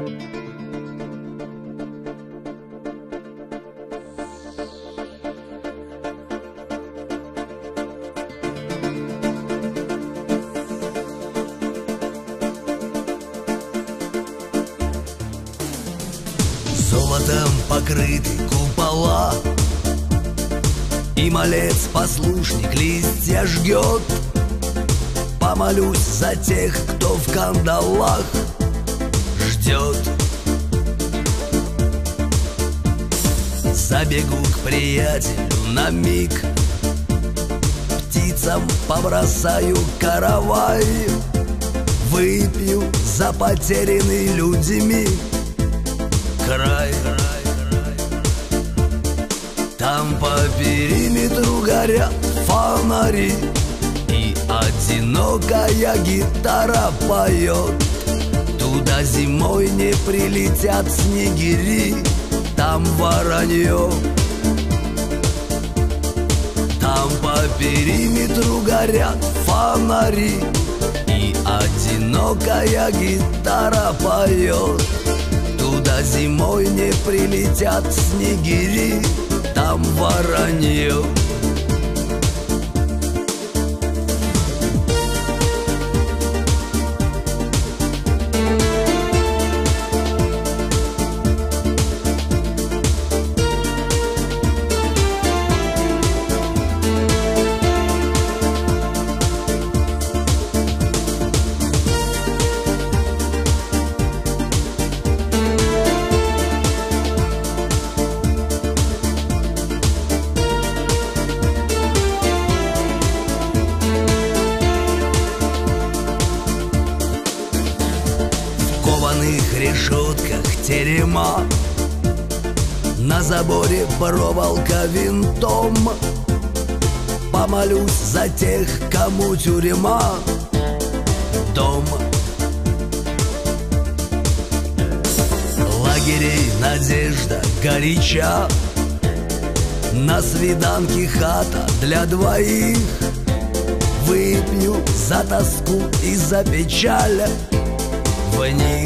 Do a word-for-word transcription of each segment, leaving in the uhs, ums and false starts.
Золотом покрыты купола, и малец-послушник листья жгет. Помолюсь за тех, кто в кандалах ждет. Забегу к приятелю на миг, птицам побросаю каравай, выпью за потерянный людьми край. Там по периметру горят фонари, и одинокая гитара поет. Туда зимой не прилетят снегири, там воронье. Там по периметру горят фонари, и одинокая гитара поет. Туда зимой не прилетят снегири, там воронье. В решетках терема, на заборе проволока винтом. Помолюсь за тех, кому тюрьма дом. Лагерей надежда горяча, на свиданке хата для двоих. Выпью за тоску и за печаль в них.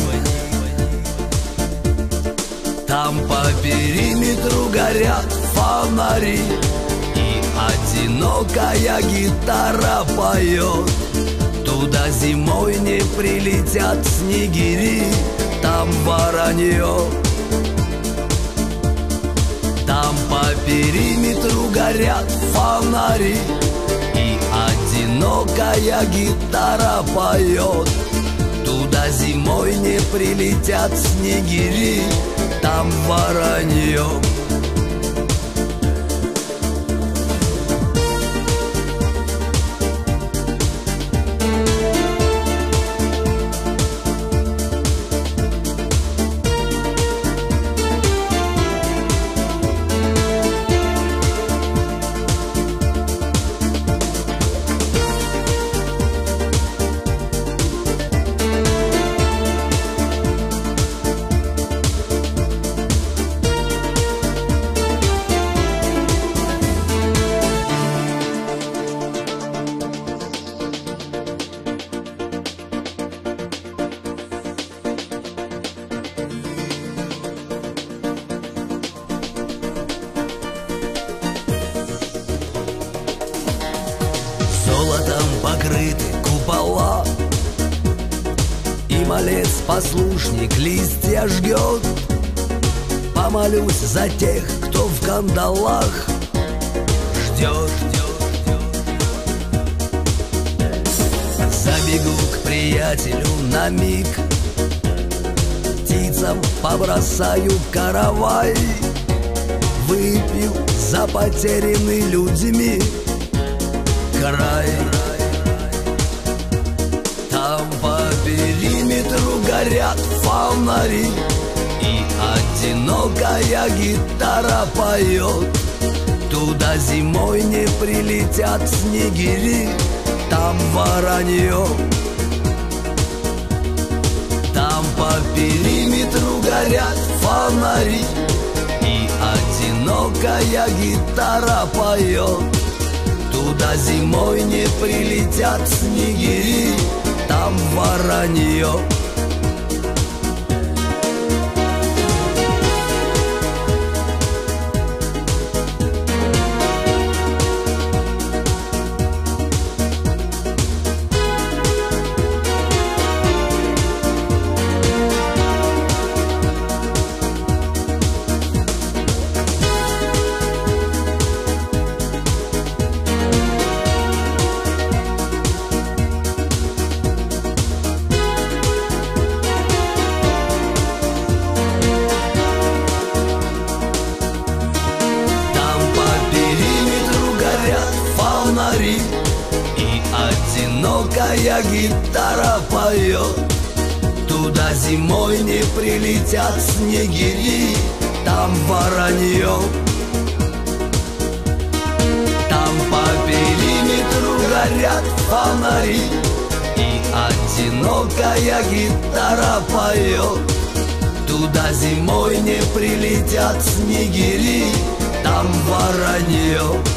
Там по периметру горят фонари, и одинокая гитара поет. Туда зимой не прилетят снегири, там воронье. Там по периметру горят фонари, и одинокая гитара поет. Туда зимой не прилетят снегири, там воронье. Золотом покрыты купола, и малец-послушник листья жгет. Помолюсь за тех, кто в кандалах ждет. Забегу к приятелю на миг, птицам побросаю каравай, выпью за потерянный людьми край. Там по периметру горят фонари, и одинокая гитара поет. Туда зимой не прилетят снегири, там воронье. Там по периметру горят фонари, и одинокая гитара поет. Туда зимой не прилетят снегири, там воронье. одинокая гитара поет. Туда зимой не прилетят снегири, там воронье. Там по периметру горят фонари, и одинокая гитара поет. Туда зимой не прилетят снегири, там воронье.